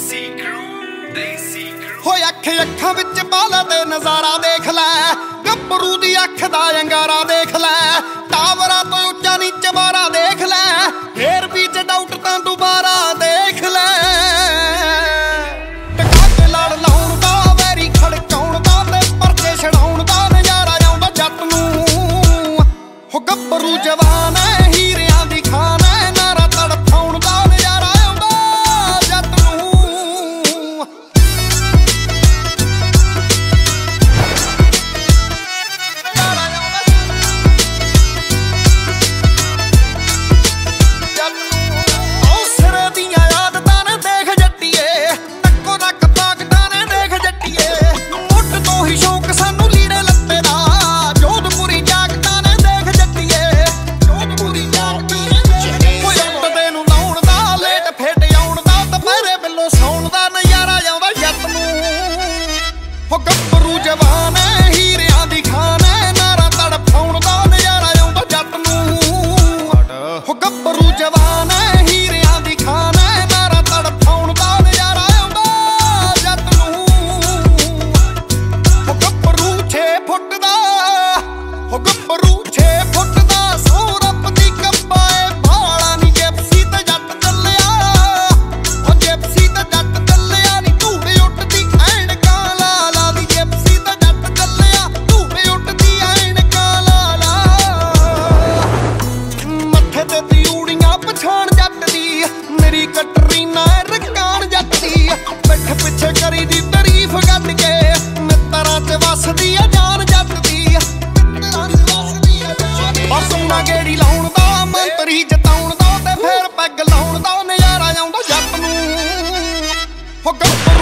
ਹੋਏ ਅੱਖਾਂ ਵਿੱਚ ਬਾਲਾ ਦੇ ਨਜ਼ਾਰਾ ਦੇਖ ਲੈ, ਗੱਭਰੂ ਦੀ ਅੱਖ ਦਾ ਅੰਗਾਰਾ ਦੇਖ ਲੈ, ਟਾਵਰਾਂ ਤੋਂ ਉੱਚਾ ਨੀ ਚਵਾਰਾ ਦੇਖ ਲੈ, ਫੇਰ ਵੀ ਜੇ ਡਾਊਟ ਤਾਂ ਦੁਬਾਰਾ ਦੇਖ ਲੈ। ਟਕਾ ਕੇ ਲੜ ਲਾਉਣ ਦਾ, ਵੈਰੀ ਖੜਕਾਉਣ ਦਾ, ਤੇ ਪਰਚੇ ਛਡਾਉਣ ਦਾ ਨਜ਼ਾਰਾ ਆਉਂਦਾ ਜੱਟ ਨੂੰ। ਹੋ ਗੱਭਰੂ ਜਵਾਨ ਐ, ਹੀਰਿਆਂ ਦੀ ਖਾਨ ਐ, ਨਾਰਾ ਤੜਫਾਉਣ ਦਾ ਨਜ਼ਾਰਾ ਆਉਂਦਾ ਜੱਟ ਨੂੰ। ਹੋ ਗੱਭਰੂ ਜਵਾਨ ਐ, ਹੀਰਿਆਂ ਦੀ ਖਾਨ ਐ, ਨਾਰਾ ਤੜਫਾਉਣ ਦਾ ਨਜ਼ਾਰਾ ਆਉਂਦਾ ਜੱਟ ਨੂੰ। ਹੋ ਗੱਭਰੂ ਜਵਾਨ ਐ, ਹੀਰਿਆਂ ਦੀ ਖਾਨ ਐ, ਨਾਰਾ ਤੜਫਾਉਣ ਦਾ ਨਜ਼ਾਰਾ ਆਉਂਦਾ ਜੱਟ ਨੂੰ। ਹੋ ਗੱਭਰੂ 6 ਫੁੱਟ ਦਾ, ਹੋ ਗੱਭਰੂ 6 ਫੁੱਟ ਦਾ, ਸੌ ਰੱਬ ਦੀ ਕੱਪਾ ਏ ਭਾਲਾ ਨੀ ਜਿਪਸੀ ਤੇ ਜੱਟ ਚੱਲਿਆ। ਹੋ ਜਿਪਸੀ ਤੇ ਜੱਟ ਚੱਲਿਆ ਨੀ, ਧੂੜ ਉੱਡਦੀ ਐਨਕਾਂ ਲਾ ਲਾ ਦੀ, ਜਿਪਸੀ ਤੇ ਜੱਟ ਚੱਲਿਆ, ਧੂੜ ਉੱਡਦੀ ਐਨਕਾਂ ਲਾ ਲਾ। ਮੱਥੇ ਤੇ ਤਿਊੜੀਆਂ ਪਛਾਣ ਜੱਟ ਦੀ, ਮੇਰੀ ਕਟਰੀਨਾ ਰਕਾਨ ਜੱਟ ਦੀ, ਪਿੱਠ ਪਿੱਛੇ ਕਰੀ ਦੀ ਤਾਰੀਫ ਕੱਢ ਕੇ, ਮਿੱਤਰਾਂ 'ਚ ਵਸਦੀ ਆ ਜਾਨ ਜੱਟ ਦੀ। ਬਸ ਉਹਨਾਂ ਗੇੜੀ ਲਾਉਣ ਦਾ, ਮੰਤਰੀ ਜਿਤਾਉਣ ਦਾ, ਤੇ ਫੇਰ ਪੈਗ ਲਾਉਣ ਦਾ ਨਜ਼ਾਰਾ ਆਉਂਦਾ ਜੱਟ ਨੂੰ। ਹੋ ਗੱਭਰੂ